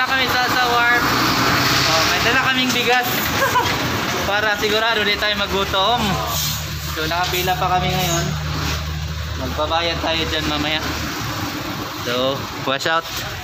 na kami sa wharf. Oh, may dala kaming bigas. Para sigurado di tayo magutom. So nakapila pa kami ngayon. Magbabayad tayo dyan mamaya. So, wash out.